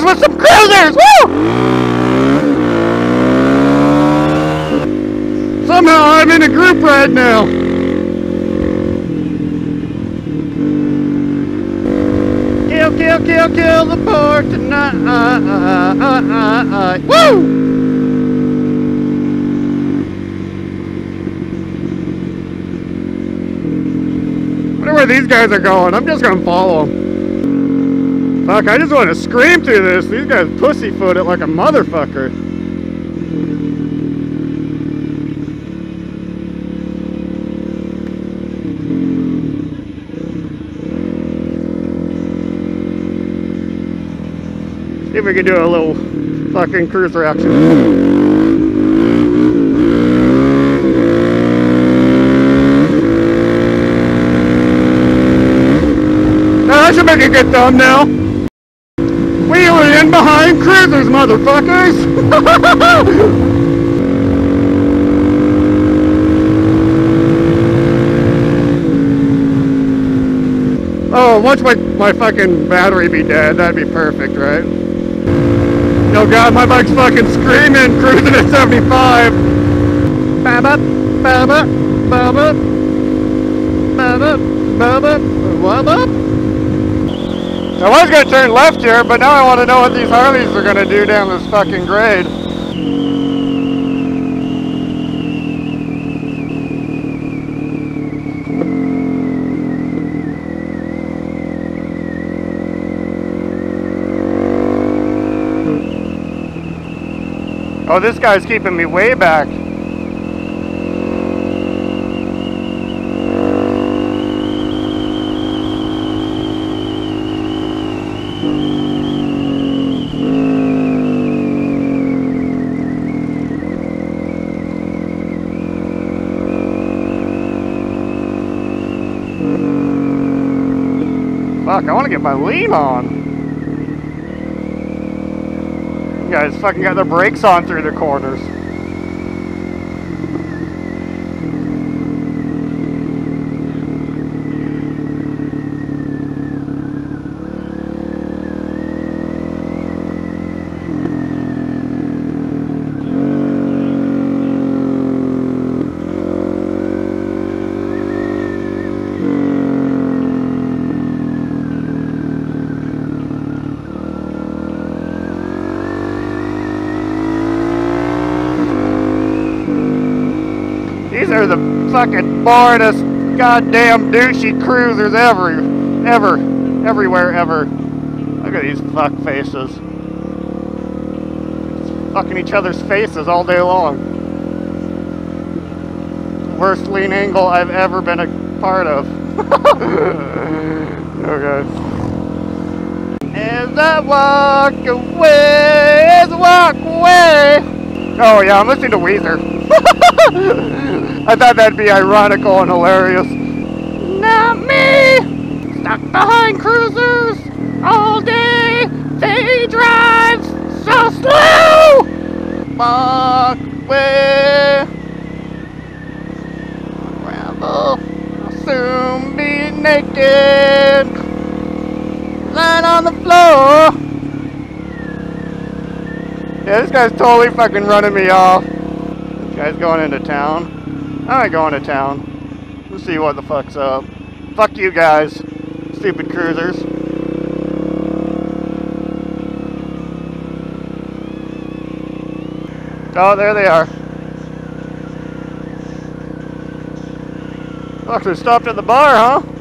with some cruisers! Woo! Somehow I'm in a group right now. Kill, kill, kill, kill the pork tonight. Woo! I wonder where these guys are going. I'm just gonna follow them. Fuck, I just want to scream through this. These guys pussyfoot it like a motherfucker. See if we can do a little fucking cruiser action. Now that should make a good thumbnail. Wheeling in behind cruisers, motherfuckers! Oh, once my fucking battery be dead, that'd be perfect, right? Oh god, my bike's fucking screaming, cruising at 75. Ba-ba, ba-ba, ba-ba, ba-ba, ba-ba, ba-ba. I was gonna turn left here, but now I want to know what these Harleys are gonna do down this fucking grade. Oh, this guy's keeping me way back. Fuck, I want to get my lean on. You guys fucking got their brakes on through the corners. These are the fucking boringest goddamn douchey cruisers everywhere ever. Look at these fuck faces. Fucking each other's faces all day long. Worst lean angle I've ever been a part of. Okay. As I walk away. Oh yeah, I'm listening to Weezer. I thought that'd be ironical and hilarious. Not me! Stuck behind cruisers all day. They drive so slow! Walk away. Unravel. I'll soon be naked. Lying on the floor. Yeah, this guy's totally fucking running me off. This guy's going into town. I ain't going to town. We'll see what the fuck's up. Fuck you guys, stupid cruisers. Oh, there they are. Fuck, they stopped at the bar, huh?